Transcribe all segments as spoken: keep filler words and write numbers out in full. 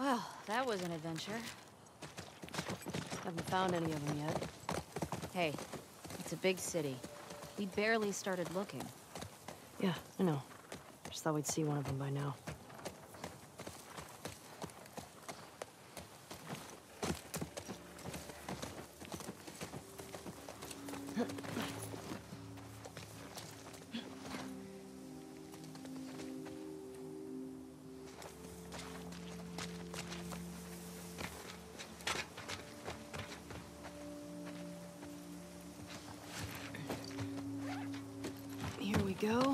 Well, that was an adventure. Haven't found any of them yet. Hey, it's a big city. We barely started looking. Yeah, I know. Just thought we'd see one of them by now. Here we go.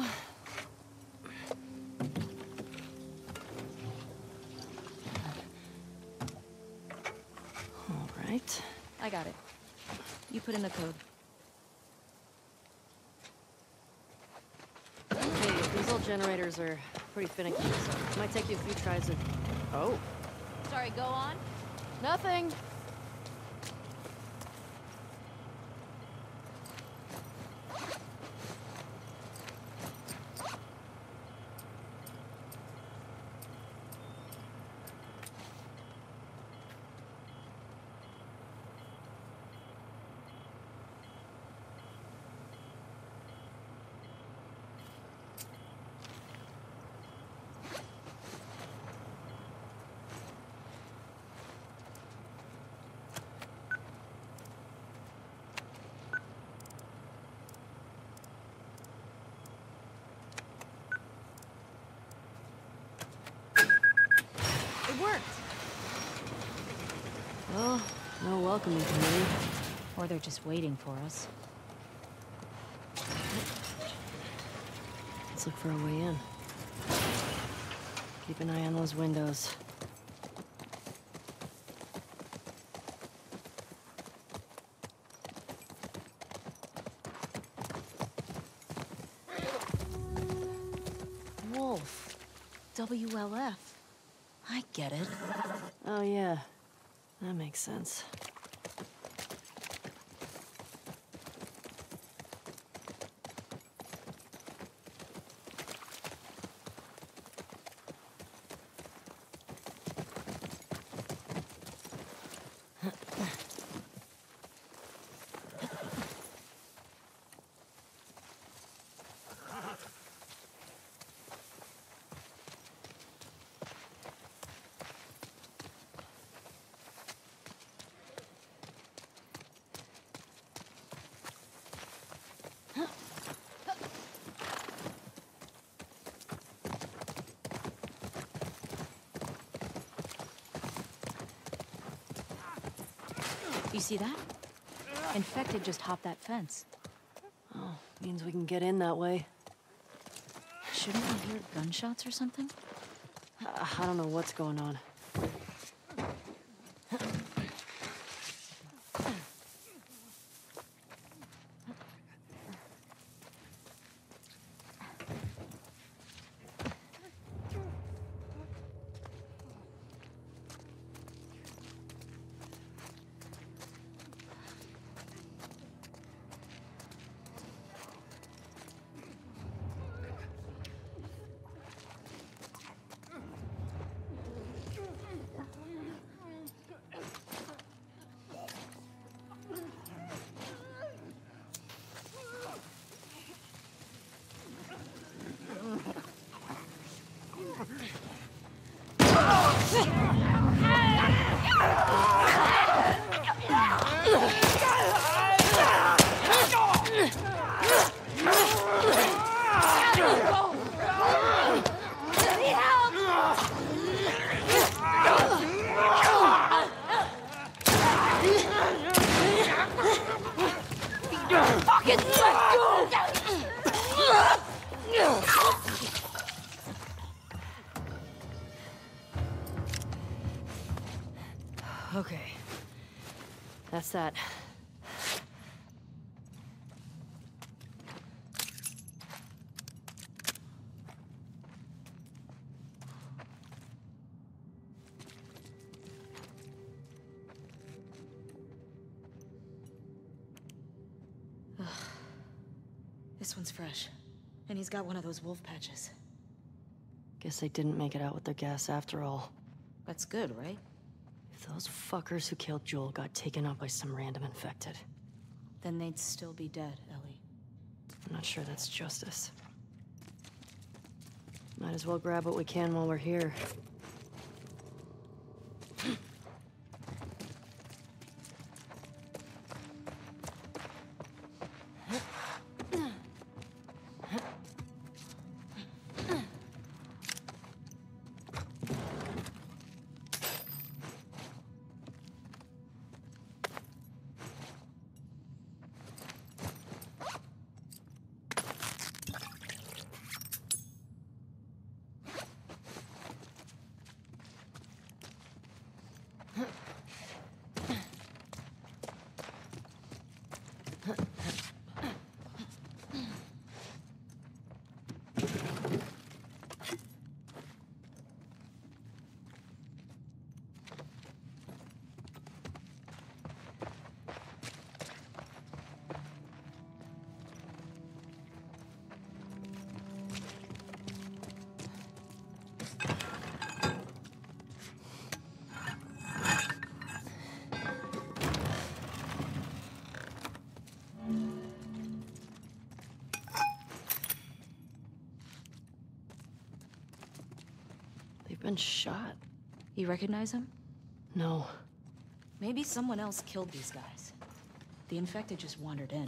All right. I got it. You put in the code. Hey, these old generators are pretty finicky, so it might take you a few tries of... Oh. Sorry, go on. Nothing. It worked. Well, no welcoming committee. Or they're just waiting for us. Let's look for a way in. Keep an eye on those windows. Wolf. W L F. I get it. Oh yeah, that makes sense. You see that? Infected just hopped that fence. Oh, means we can get in that way. Shouldn't we hear gunshots or something? Uh, I don't know what's going on. Okay. That's that. This one's fresh. And he's got one of those wolf patches. Guess they didn't make it out with their gas after all. That's good, right? If those fuckers who killed Joel got taken out by some random infected, Then they'd still be dead, Ellie. I'm not sure that's justice. Might as well grab what we can while we're here. They've been shot. You recognize him? No. Maybe someone else killed these guys. The infected just wandered in.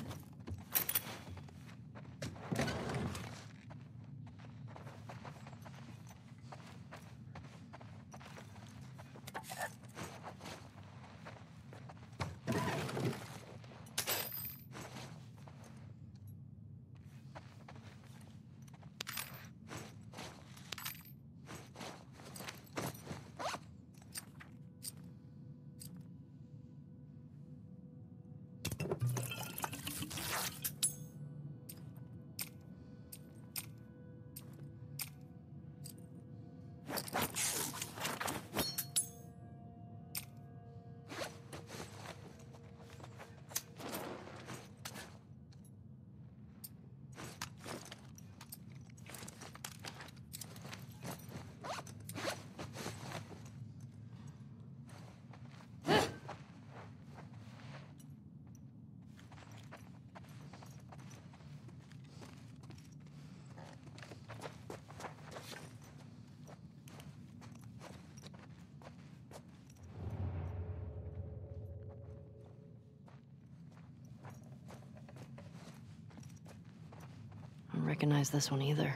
I don't recognize this one either.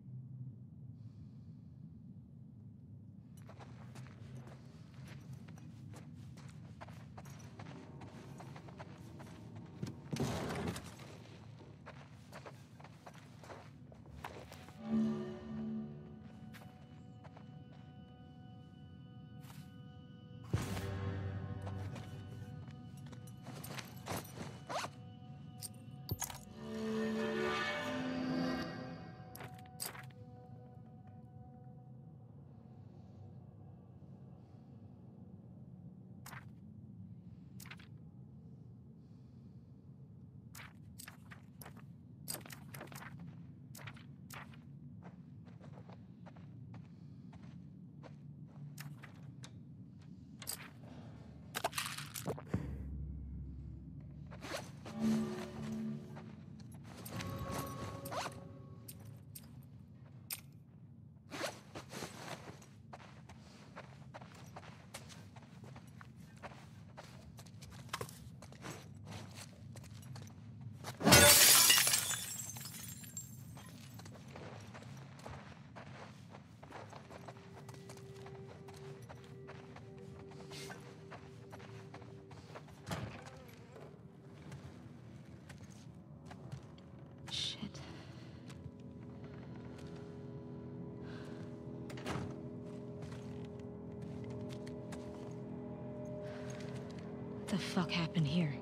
What the fuck happened here?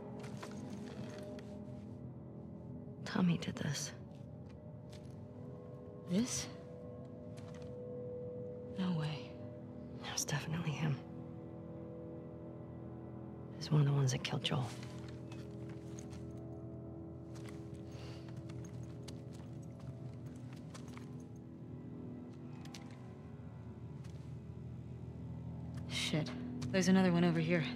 Tommy did this. This? No way. It was definitely him. He's one of the ones that killed Joel. Shit. There's another one over here.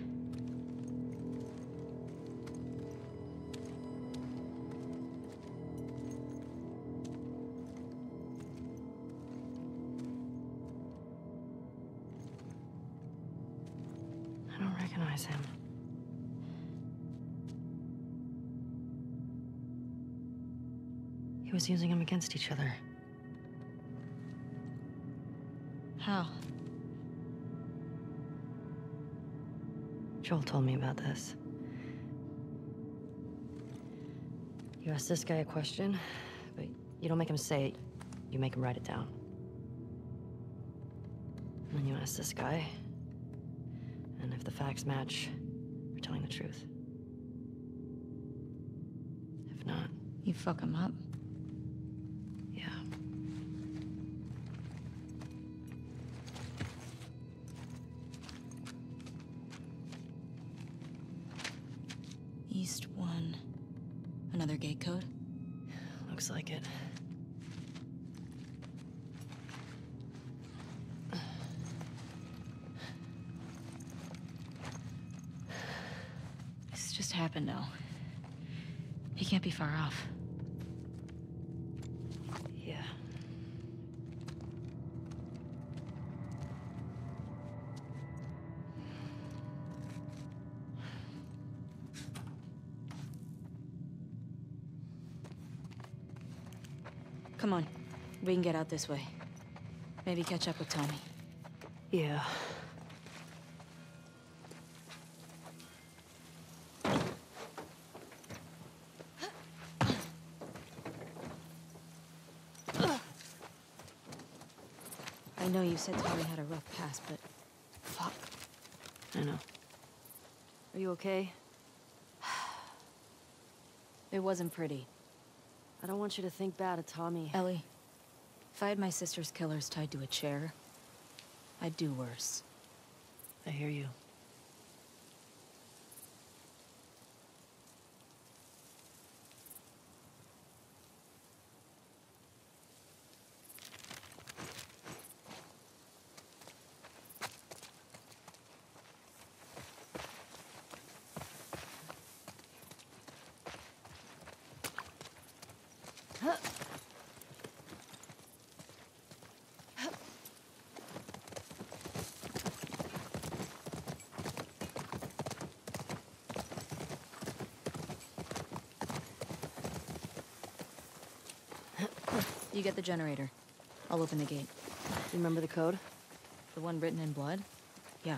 I don't recognize him. He was using them against each other. How? Joel told me about this. You ask this guy a question, but you don't make him say it, you make him write it down. And then you ask this guy, and if the facts match, you're telling the truth. If not... You fuck him up? Yeah. East one. Another gate code? Looks like it. This just happened now. He can't be far off. Yeah. Come on. We can get out this way. Maybe catch up with Tommy. Yeah. I know you said Tommy had a rough past, but... Fuck. I know. Are you okay? It wasn't pretty. I don't want you to think bad of Tommy. Ellie, if I had my sister's killers tied to a chair, I'd do worse. I hear you. You get the generator. I'll open the gate. You remember the code? The one written in blood? Yeah.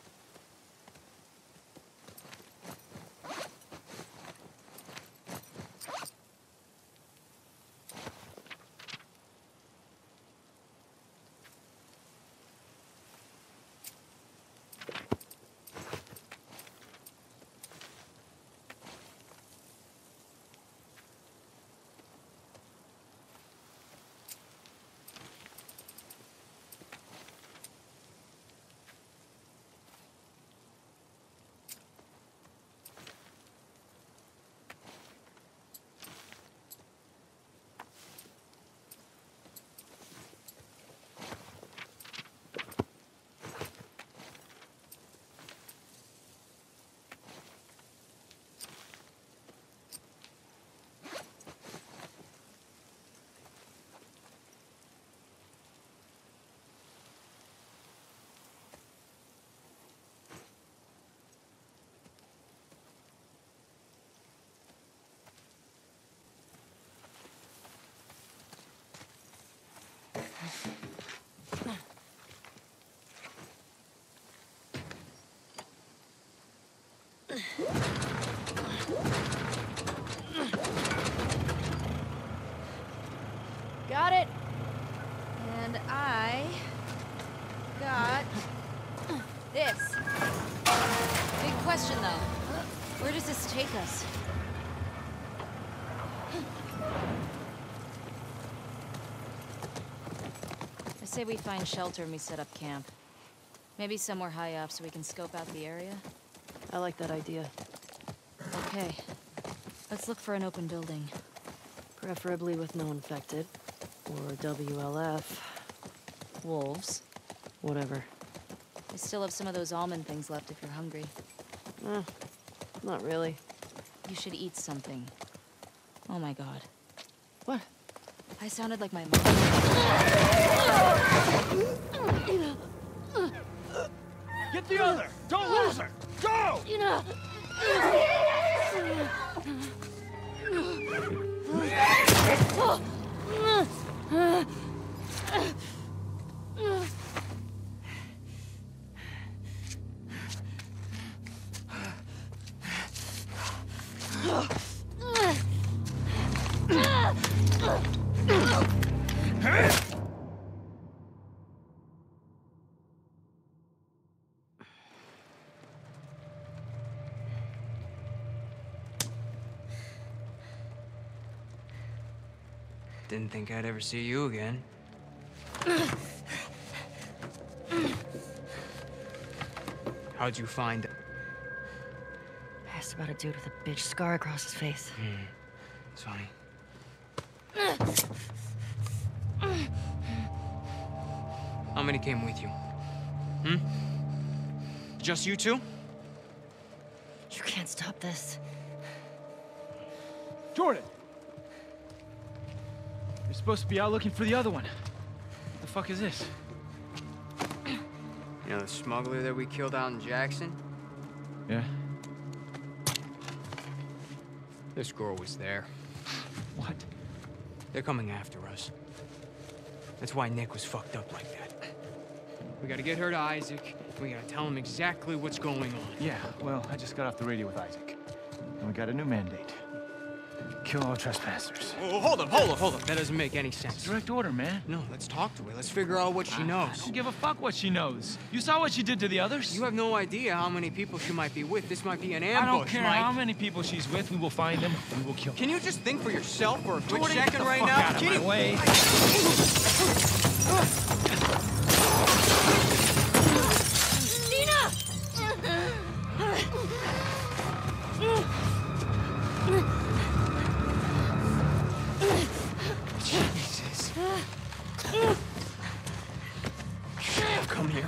Got it! And I... got... this. Big question, though. Where does this take us? I say we find shelter and we set up camp. Maybe somewhere high up so we can scope out the area. I like that idea. Okay. Let's look for an open building. Preferably with no infected. Or W L F. Wolves. Whatever. I still have some of those almond things left if you're hungry. Eh, not really. You should eat something. Oh my god. What? I sounded like my mom. Get the other! Don't lose her! Go! You know. Didn't think I'd ever see you again. How'd you find it? I asked about a dude with a bitch scar across his face. Hmm. It's funny. How many came with you? Hmm? Just you two? You can't stop this. Jordan! You're supposed to be out looking for the other one. What the fuck is this? You know the smuggler that we killed out in Jackson? Yeah? This girl was there. What? They're coming after us. That's why Nick was fucked up like that. We gotta get her to Isaac, and we gotta tell him exactly what's going on. Yeah, well, I just got off the radio with Isaac. And we got a new mandate. Kill all trespassers. Oh, hold up, hold up, hold up. That doesn't make any sense. Direct order, man. No, let's talk to her. Let's figure out what she I knows. don't give a fuck what she knows. You saw what she did to the others? You have no idea how many people she might be with. This might be an ambush, I don't care Mike. how many people she's with. We will find them and we will kill them. Can you just think for yourself for a quick Jordan, second get the right fuck now? out of Can my you... way. Jesus. Come here.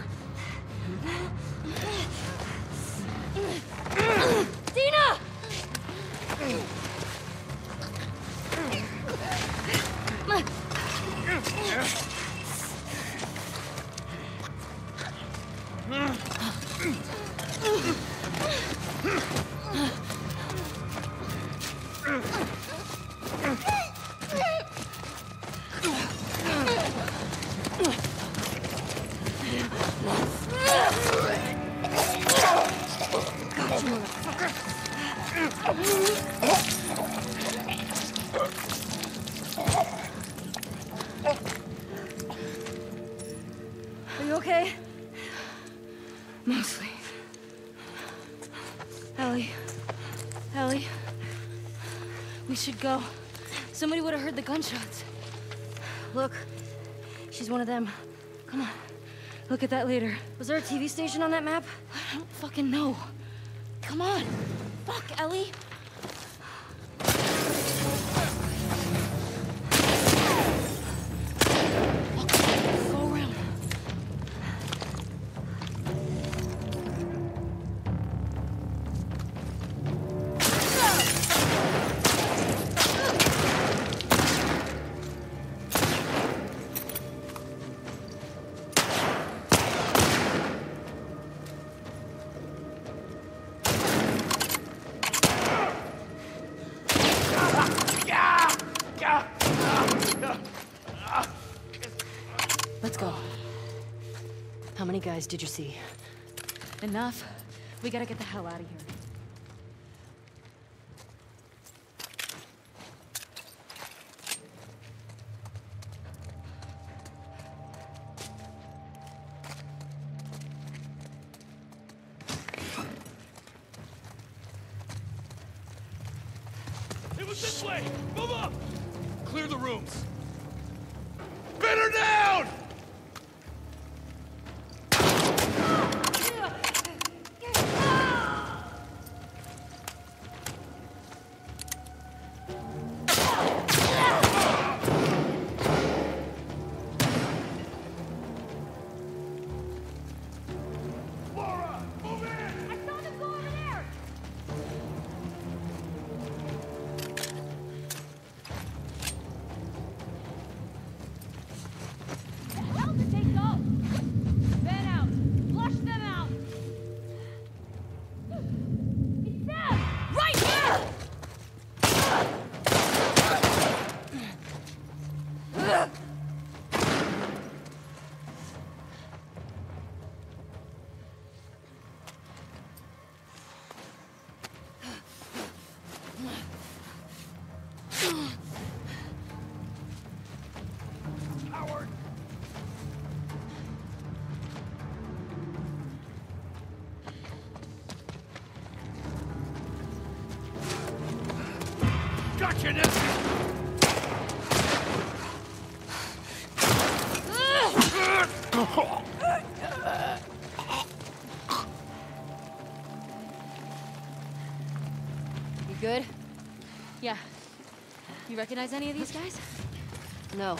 Dina! Are you okay? Mostly. Ellie. Ellie. We should go. Somebody would have heard the gunshots. Look. She's one of them. Come on. Look at that later. Was there a T V station on that map? I don't fucking know. Come on. Fuck, Ellie. Go around. Let's go. How many guys did you see? Enough. We gotta get the hell out of here. It was this way! Move up! Clear the rooms. Pin her down! watching this? You good? Yeah. You recognize any of these guys? No.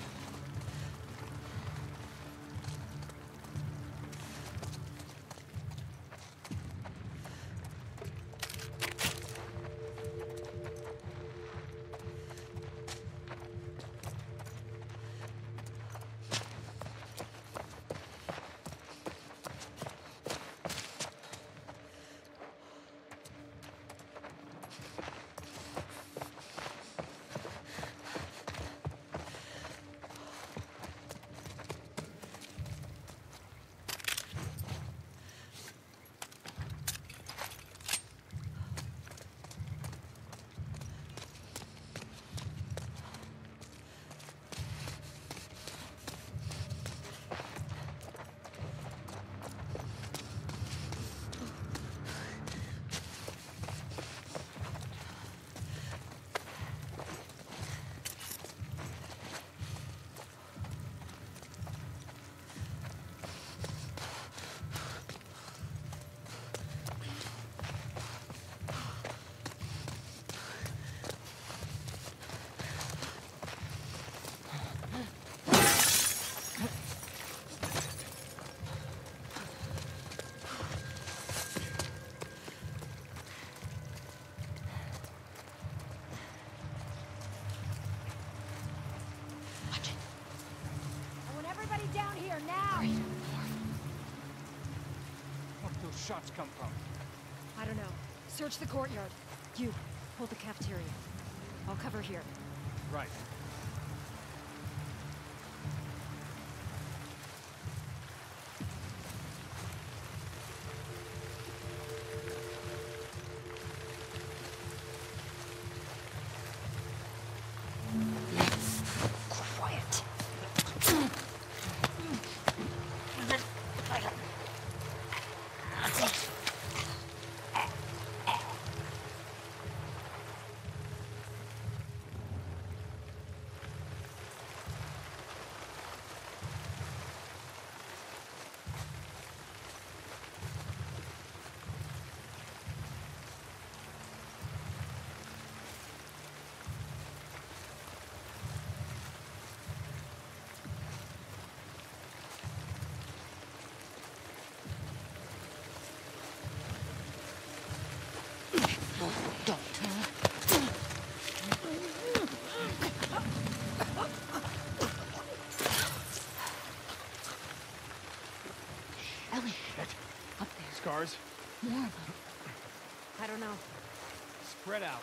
Down here now! Where did those shots come from? I don't know. Search the courtyard. You, hold the cafeteria. I'll cover here. Right. Quiet. Ellie, up there. Scars? More of them. I don't know. Spread out.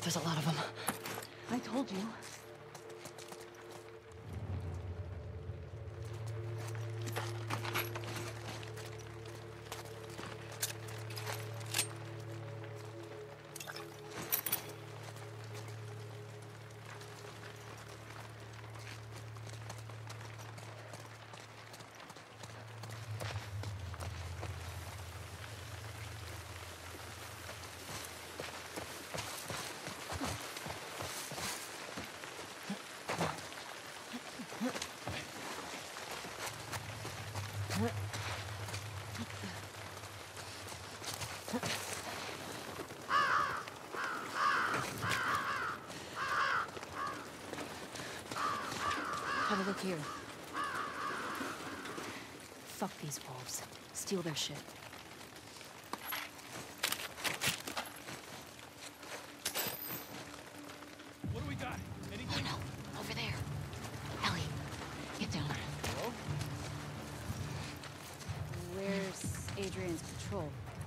There's a lot of them. I told you. Have a look here. Fuck these wolves. Steal their shit. What do we got? Anything? Oh no, over there. Ellie, get down. Hello? Where's Adrian's patrol?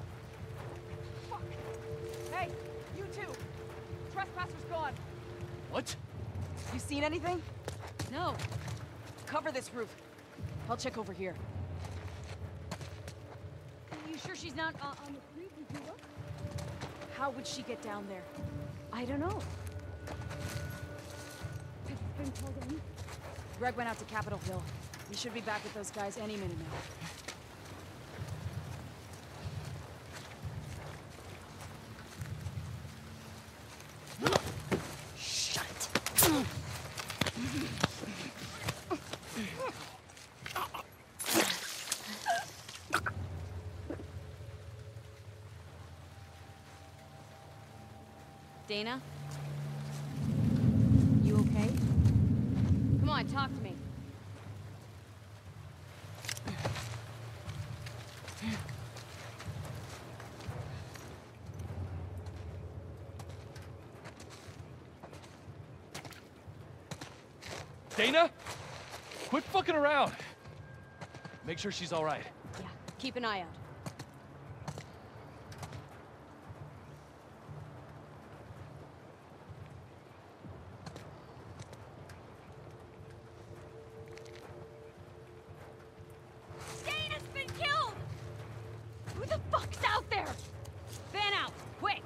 Hey, you two! Trespasser's gone. What? You seen anything? No. Cover this roof. I'll check over here. You sure she's not uh, on the street? Did you look? How would she get down there? I don't know. Has it been told any? Greg went out to Capitol Hill. We should be back with those guys any minute now. Dana? You okay? Come on, talk to me. Dana? Quit fucking around. Make sure she's all right. Yeah, keep an eye out. Dana's been killed! Who the fuck's out there? Fan out, quick!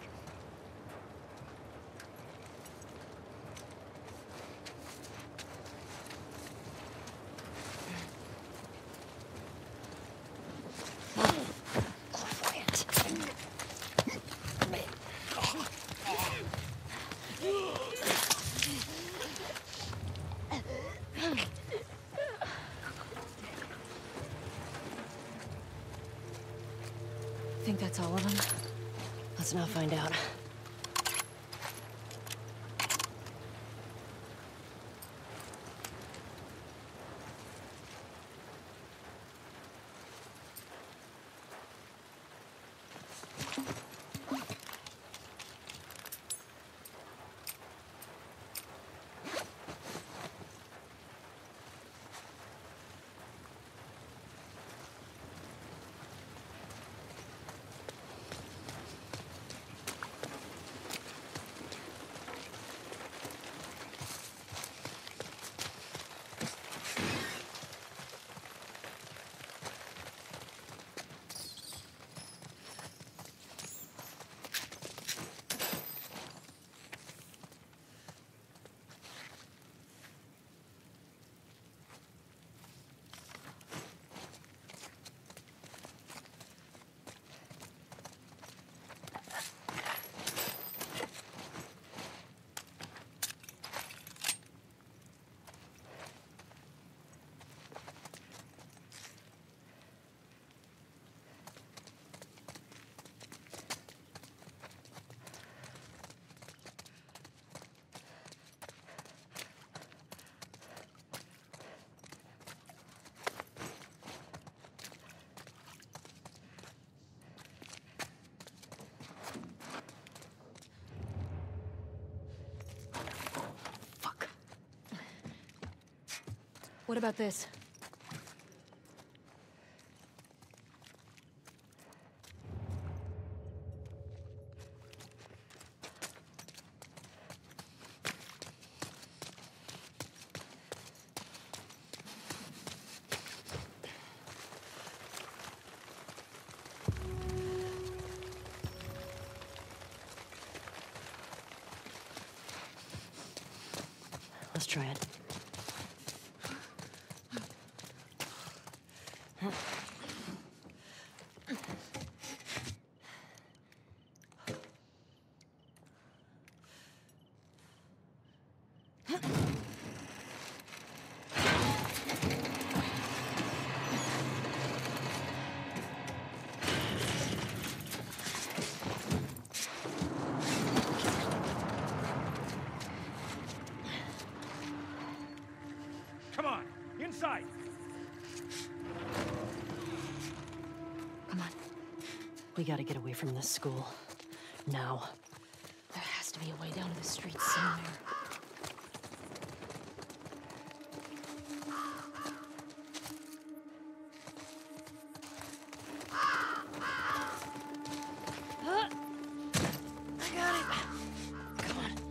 Think that's all of them? Let's now find out. What about this? Let's try it. Come on, inside. Come on. We gotta get away from this school. Now. There has to be a way down to the street somewhere. I got it. Come on.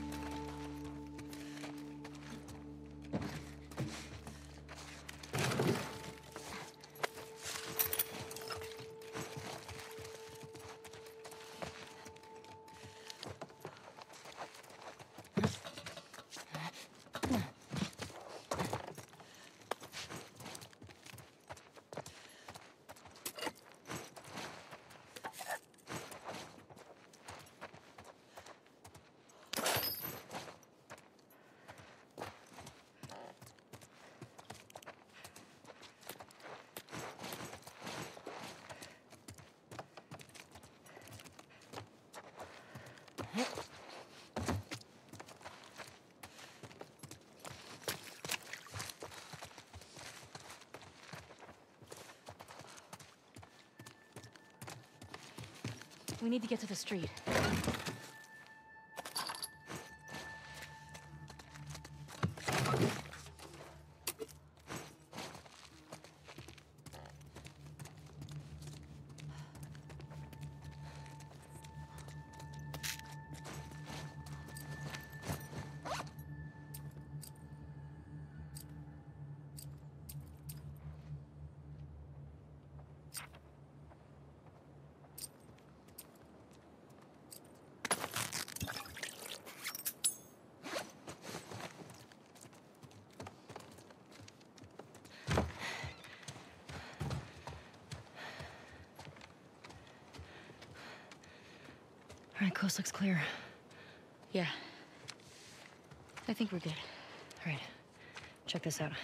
We need to get to the street. All right, coast looks clear. Yeah. I think we're good. All right, check this out.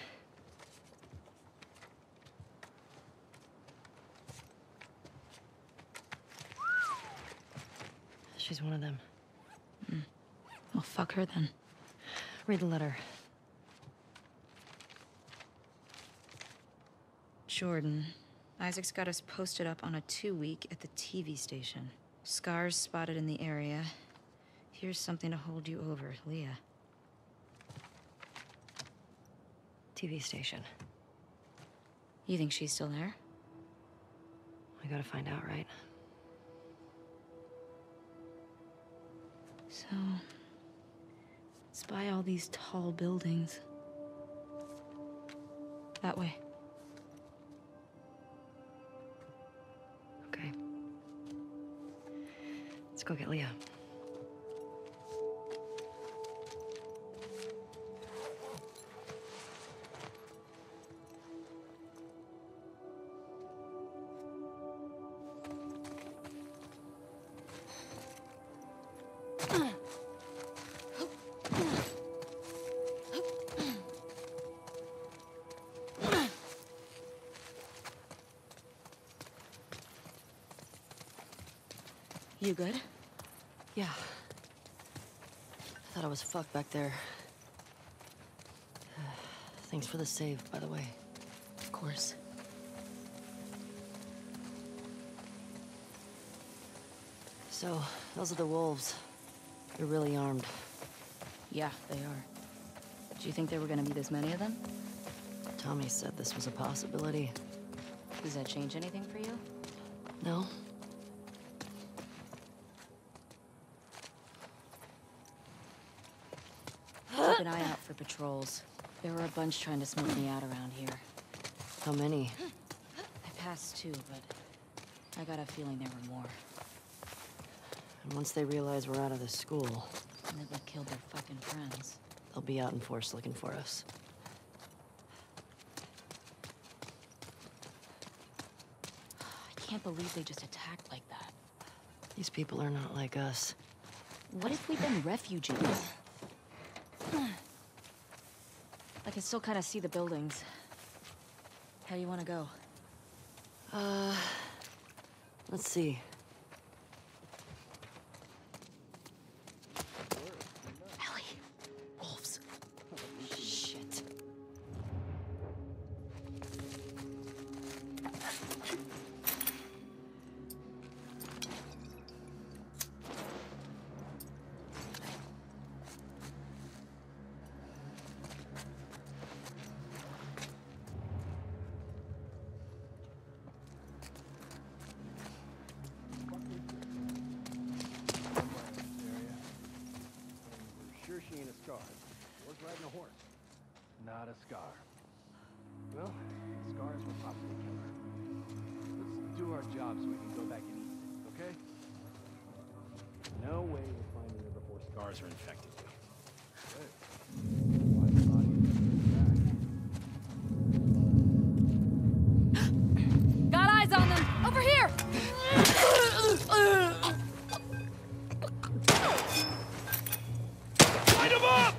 She's one of them. Mm. Well, fuck her then. Read the letter. Jordan. Isaac's got us posted up on a two-week at the T V station. Scars spotted in the area. Here's something to hold you over, Leah. T V station. You think she's still there? We gotta find out, right? So... it's by all these tall buildings. That way. Okay. Let's go get Leah. You good? Yeah. I thought I was fucked back there. Thanks for the save, by the way. Of course. So, those are the wolves. They're really armed. Yeah, they are. Do you think there were gonna be this many of them? Tommy said this was a possibility. Does that change anything for you? No? Keep an eye out for patrols. There were a bunch trying to smoke me out around here. How many? I passed two, but I got a feeling there were more. And once they realize we're out of the school... And that they killed their fucking friends. They'll be out in force looking for us. I can't believe they just attacked like that. These people are not like us. What if we've been refugees? I can still kind of see the buildings. How do you want to go? Uh, let's see. Ellie! Wolves. Shit. Sure she ain't a Scar. Was riding a horse. Not a Scar. Well, Scars will probably kill her. Let's do our job so we can go back and eat, okay? No way we're finding her before Scars are infected. Good. Find the body and bring it back. Got eyes on them! Over here! Light 'em up!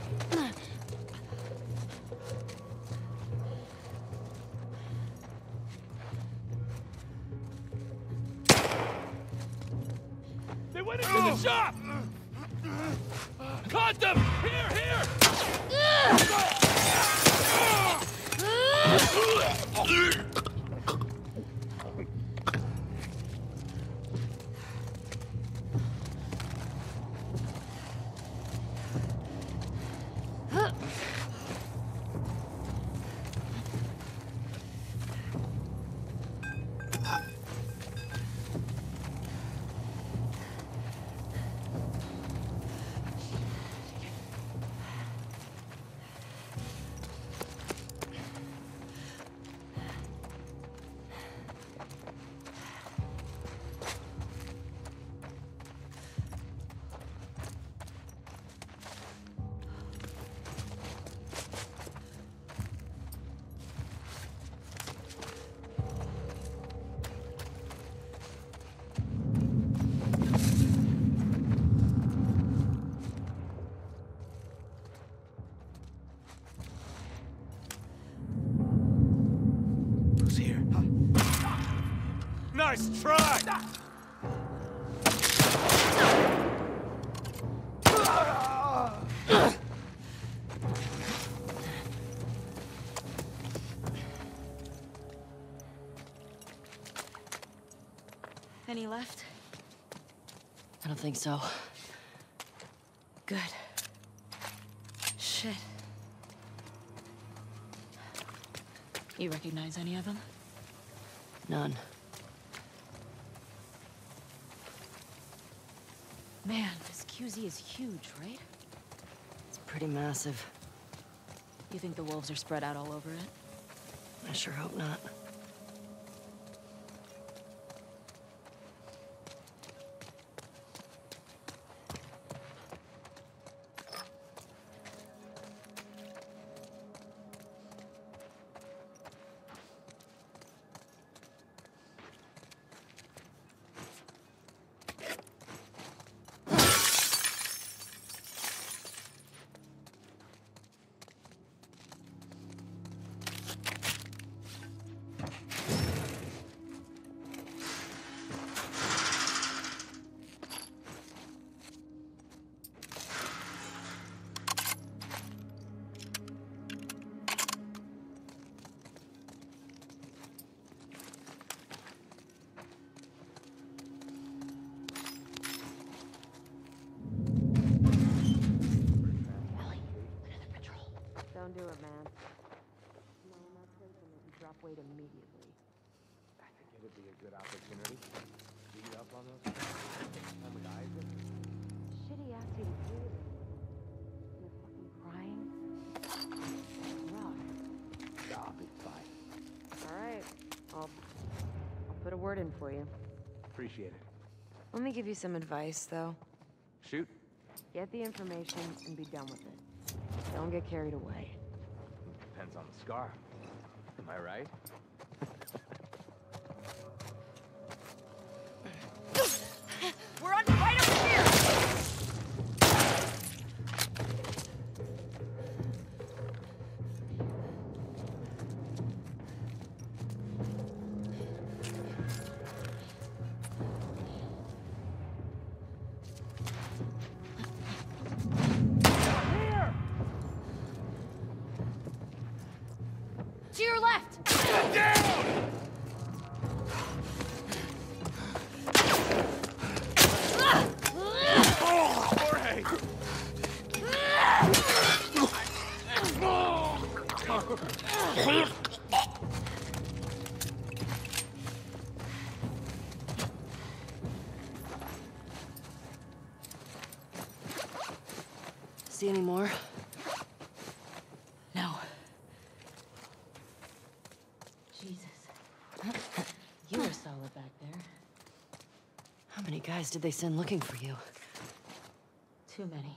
They went into the shop! Caught them! Here, here! Who's here? Nice try! Any left? I don't think so. Good. Shit. You recognize any of them? None. Man, this Q Z is huge, right? It's pretty massive. You think the wolves are spread out all over it? I sure hope not. Don't do it, man. No, not safe and you drop weight immediately. I think it'd be a good opportunity. Beat up on those time with Isaac. Shitty asked you to do it. You're fucking crying. Rough. Job is fine. All right. I'll, I'll put a word in for you. Appreciate it. Let me give you some advice, though. Shoot. Get the information and be done with it. Don't get carried away. Depends on the scar. Am I right? We're on right over here! To your left! Jorge! See any more? No. Jesus. You were solid back there. How many guys did they send looking for you? Too many.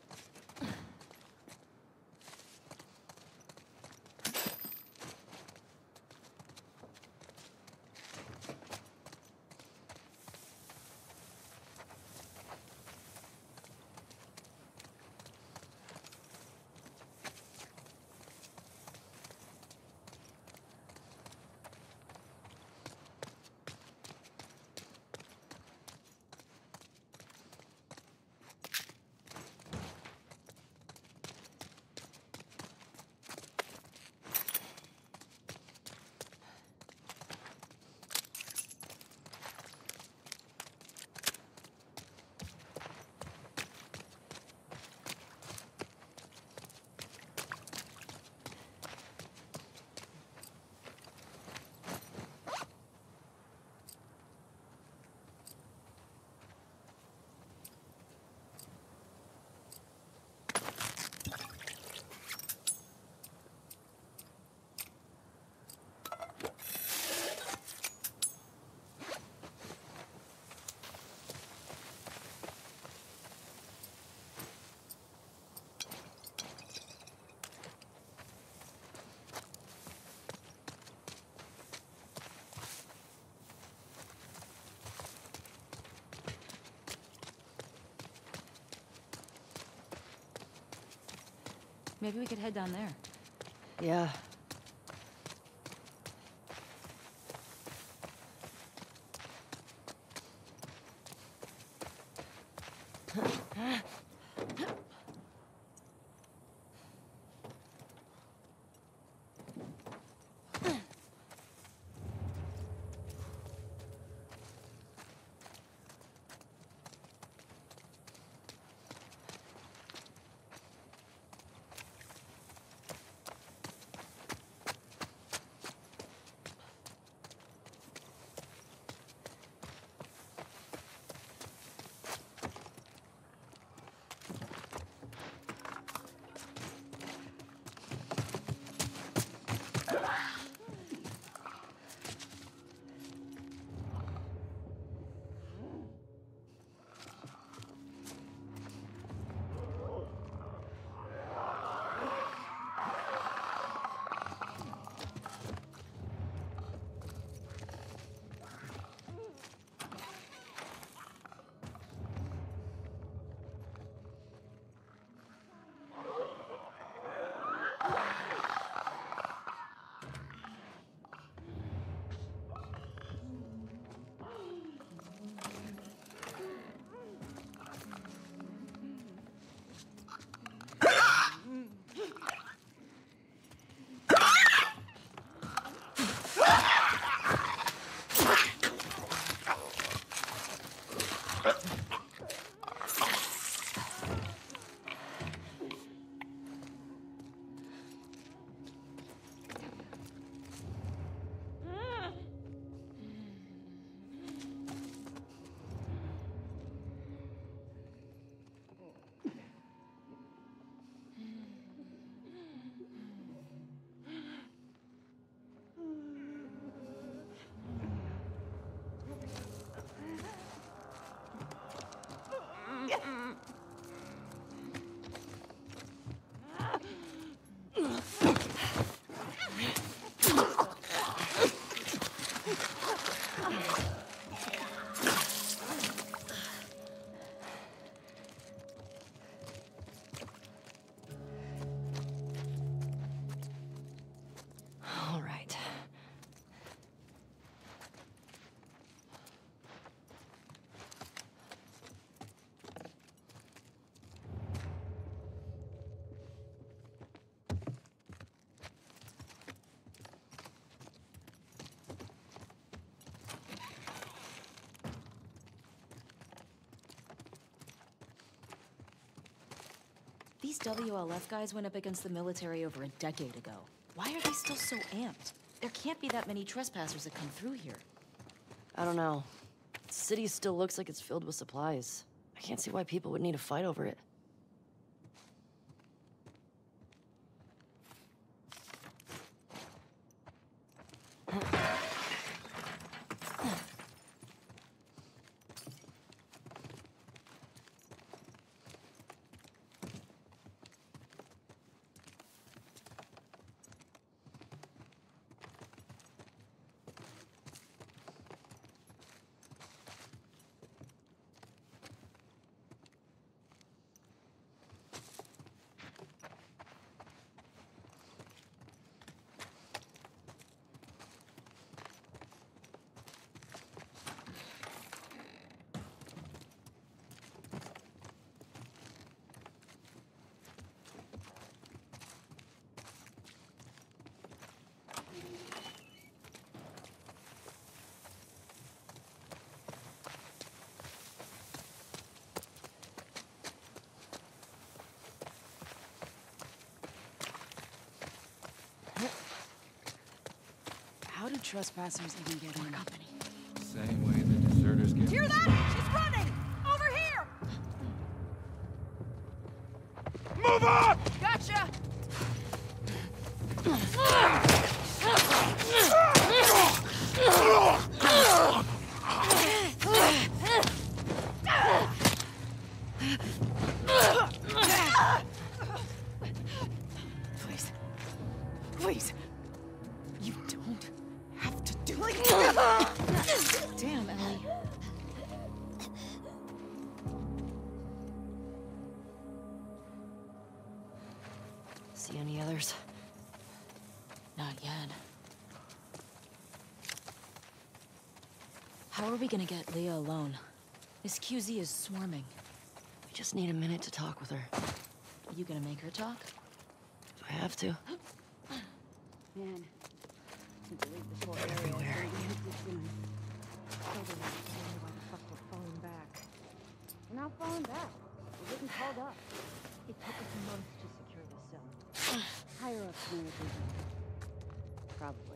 Maybe we could head down there. Yeah. These W L F guys went up against the military over a decade ago. Why are they still so amped? There can't be that many trespassers that come through here. I don't know. The city still looks like it's filled with supplies. I can't see why people would need to fight over it. How do trespassers even get in? Company. Same way the deserters get. Hear that? She's running! Over here! Move on! Gotcha! Please. Please. You don't have to do it. Damn, Ellie. See any others? Not yet. How are we gonna get Leah alone? This Q Z is swarming. We just need a minute to talk with her. Are you gonna make her talk? If I have to. Man. Since we leave this whole area, Everywhere. Why the fuck we're falling back? We're not falling back. We're getting called up. It took us months to secure this zone. higher up communication. Probably.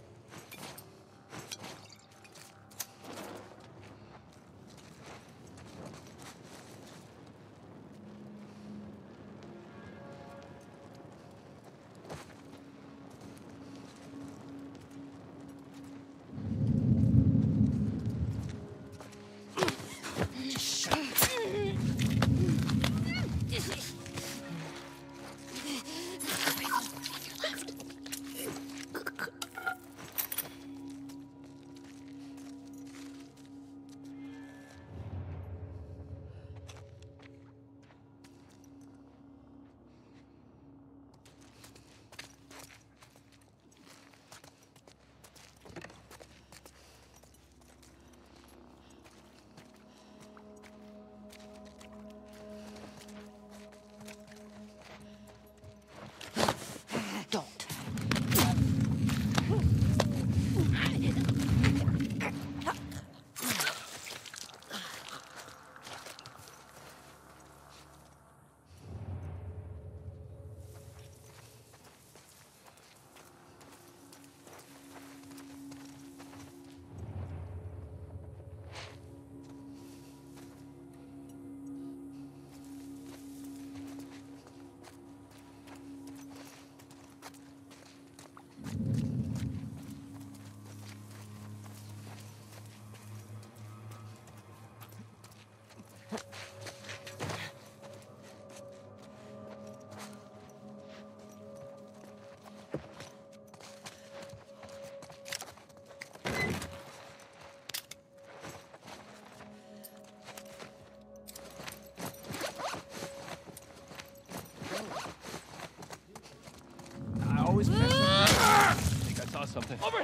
Always picks I think I saw something. Over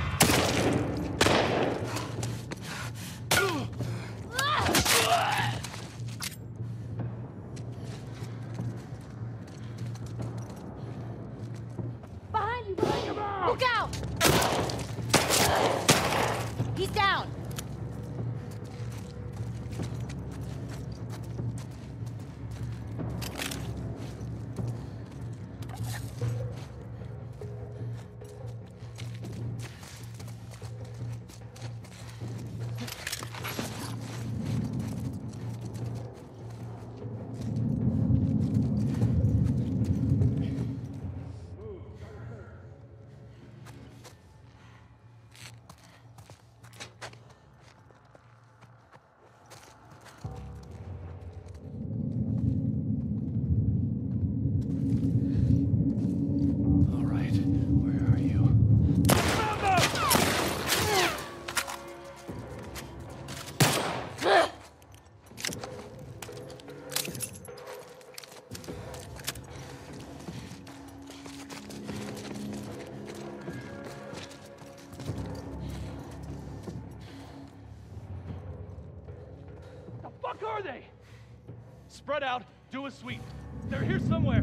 here! Behind you! Behind you! Look out! He's down! Spread out, do a sweep. They're here somewhere.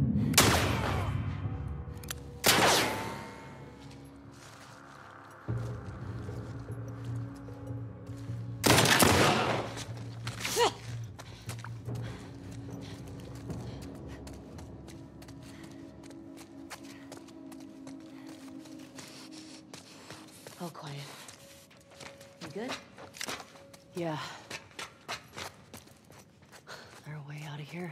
All quiet. You good? Yeah. Our way out of here.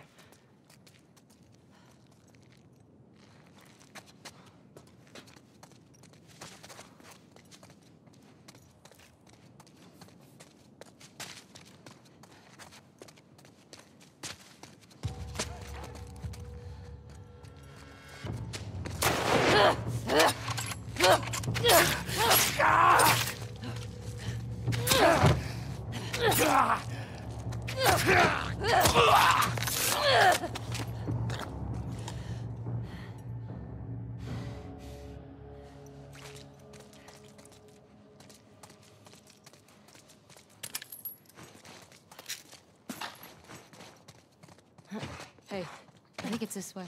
Hey, I think it's this way.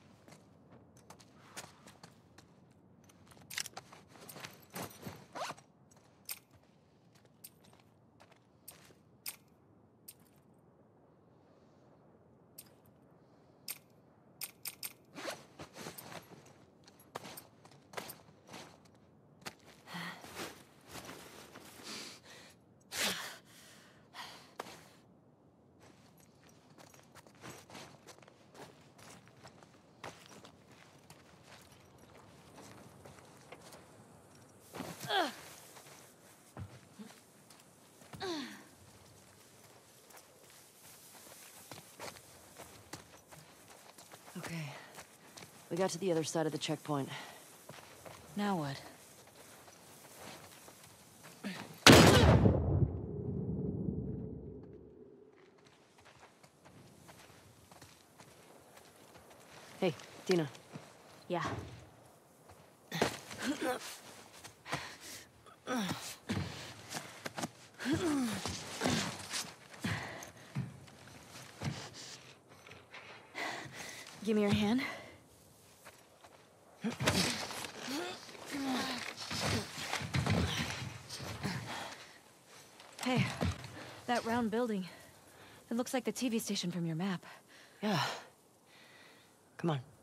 Okay. We got to the other side of the checkpoint. Now what? Hey, Dina. Yeah. Give me your hand. Hey, that round building. It looks like the T V station from your map. Yeah. Come on.